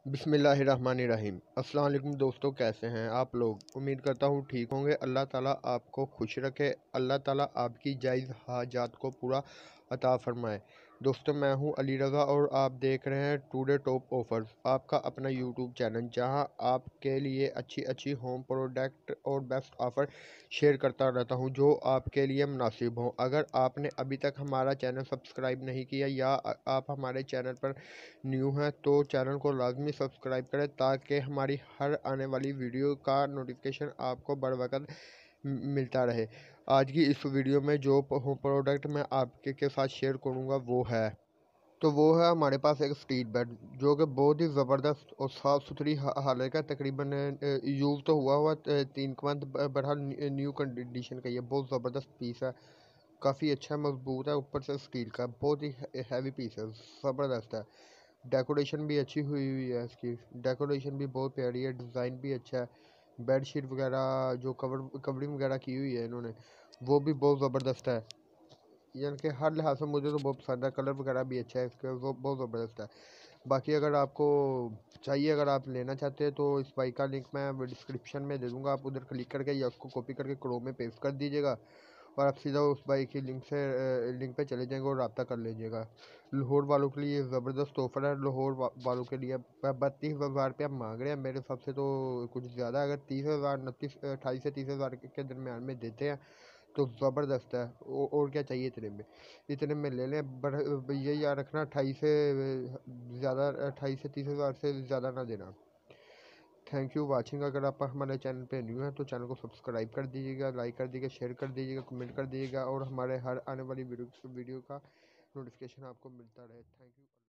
बिस्मिल्लाहिर्रहमानिर्रहीम। अस्सलाम वालेकुम दोस्तों, कैसे हैं आप लोग। उम्मीद करता हूँ ठीक होंगे। अल्लाह ताला आपको खुश रखे, अल्लाह ताला आपकी जायज़ हाजात को पूरा अता फरमाए। दोस्तों, मैं हूँ अली रज़ा और आप देख रहे हैं टुडे टॉप ऑफ़र्स, आपका अपना यूट्यूब चैनल जहां आपके लिए अच्छी अच्छी होम प्रोडक्ट और बेस्ट ऑफ़र शेयर करता रहता हूं जो आपके लिए मुनासिब हों। अगर आपने अभी तक हमारा चैनल सब्सक्राइब नहीं किया या आप हमारे चैनल पर न्यू हैं तो चैनल को लाजमी सब्सक्राइब करें ताकि हमारी हर आने वाली वीडियो का नोटिफिकेशन आपको बर वक्त मिलता रहे। आज की इस वीडियो में जो होम प्रोडक्ट मैं आपके के साथ शेयर करूंगा वो है हमारे पास एक स्ट्रीट बेड जो कि बहुत ही ज़बरदस्त और साफ़ सुथरी हालत का, तकरीबन यूज़ तो हुआ 3 मंथ, बहरहाल न्यू कंडीशन का। ये बहुत ज़बरदस्त पीस है, काफ़ी अच्छा मजबूत है, ऊपर से स्टील का बहुत ही हैवी पीस है, ज़बरदस्त है। डेकोरेशन भी अच्छी हुई है, इसकी डेकोरेशन भी बहुत प्यारी है, डिज़ाइन भी अच्छा है। बेडशीट वगैरह जो कवरिंग वगैरह की हुई है इन्होंने, वो भी बहुत ज़बरदस्त है। यानी कि हर लिहाज से मुझे तो बहुत पसंद है, कलर वगैरह भी अच्छा है इसका, वो बहुत ज़बरदस्त है। बाकी अगर आपको चाहिए, अगर आप लेना चाहते हैं तो इस बाइक का लिंक मैं डिस्क्रिप्शन में दे दूँगा, आप उधर क्लिक करके या उसको कॉपी करके क्रोम में पेस्ट कर दीजिएगा और आप सीधा उस बाइक की लिंक पे चले जाएंगे और रब्ता कर लीजिएगा। लाहौर वालों के लिए ज़बरदस्त ऑफ़र है। लाहौर वालों के लिए 32,000 रुपया मांग रहे हैं, मेरे हिसाब से तो कुछ ज़्यादा। अगर 30,000 28 से 30,000 के दरमियान में देते हैं तो ज़बरदस्त है। और क्या चाहिए इतने में ले लें। बट ये याद रखना, 28 से 30,000 से ज़्यादा ना देना। Thank you watching. अगर आप हमारे चैनल पे न्यू हैं तो चैनल को सब्सक्राइब कर दीजिएगा, लाइक कर दीजिएगा, शेयर कर दीजिएगा, कमेंट कर दीजिएगा और हमारे हर आने वाली वीडियो का नोटिफिकेशन आपको मिलता रहे। Thank you.